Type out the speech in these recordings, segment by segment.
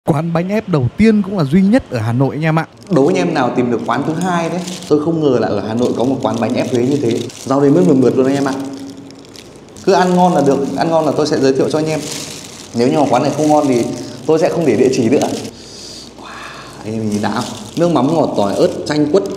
Quán bánh ép đầu tiên cũng là duy nhất ở Hà Nội anh em ạ. Đố anh em nào tìm được quán thứ hai đấy. Tôi không ngờ là ở Hà Nội có một quán bánh ép Huế như thế. Rau đến mức mượt luôn anh em ạ. Cứ ăn ngon là được, ăn ngon là tôi sẽ giới thiệu cho anh em. Nếu như mà quán này không ngon thì tôi sẽ không để địa chỉ nữa. Wow, anh em nhìn đã không? Nước mắm ngọt tỏi ớt chanh quất.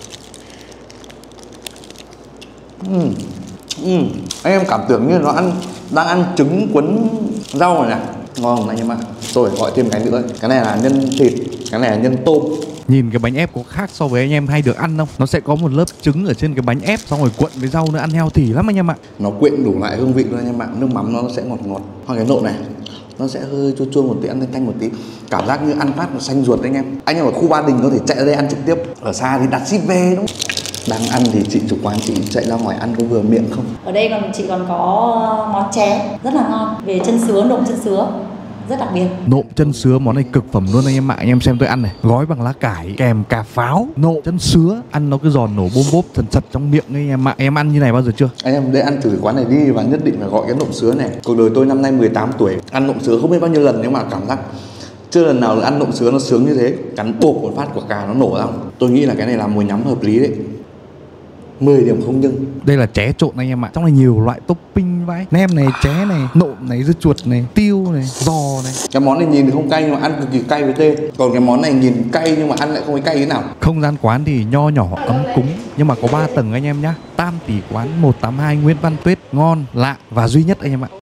Anh em cảm tưởng như nó đang ăn trứng cuốn rau rồi nè. Ngon không anh em ạ? Tôi phải gọi thêm cái nữa. Cái này là nhân thịt, cái này là nhân tôm. Nhìn cái bánh ép có khác so với anh em hay được ăn không? Nó sẽ có một lớp trứng ở trên cái bánh ép, xong rồi cuộn với rau nữa, ăn healthy lắm anh em ạ. Nó quyện đủ lại hương vị luôn anh em ạ. Nước mắm nó sẽ ngọt ngọt. Hoặc cái nộm này nó sẽ hơi chua chua một tí, ăn thanh thanh một tí. Cảm giác như ăn phát nó xanh ruột anh em. Anh em ở khu Ba Đình có thể chạy ra đây ăn trực tiếp. Ở xa thì đặt ship về đúng không? Đang ăn thì chị chủ quán chị chạy ra ngoài ăn có vừa miệng không? Ở đây chị còn có món chén rất là ngon về chân sứa, nộm chân sứa rất đặc biệt. Nộm chân sứa món này cực phẩm luôn anh em ạ. Anh em xem tôi ăn này, gói bằng lá cải kèm cà pháo, nộm chân sứa, ăn nó cứ giòn nổ bôm bốp thần sật trong miệng anh em ạ. Em ăn như này bao giờ chưa? Anh em đến ăn thử quán này đi và nhất định phải gọi cái nộm sứa này. Cuộc đời tôi năm nay 18 tuổi, ăn nộm sứa không biết bao nhiêu lần nhưng mà cảm giác chưa lần nào ăn nộm sứa nó sướng như thế. Cắn bột một phát quả cà nó nổ ra. Tôi nghĩ là cái này là mồi nhắm hợp lý đấy. 10 điểm không nhưng. Đây là chén trộn anh em ạ. Trong này nhiều loại topping vãi. Nem này, chén này, nộm này, dưa chuột này, tiêu này, giò này. Cái món này nhìn thì không cay nhưng mà ăn cực kỳ cay với tê. Còn cái món này nhìn cay nhưng mà ăn lại không thấy cay thế nào. Không gian quán thì nho nhỏ ấm cúng nhưng mà có 3 tầng anh em nhá. Tam Tỷ quán 182 Nguyễn Văn Tuyết, ngon, lạ và duy nhất anh em ạ.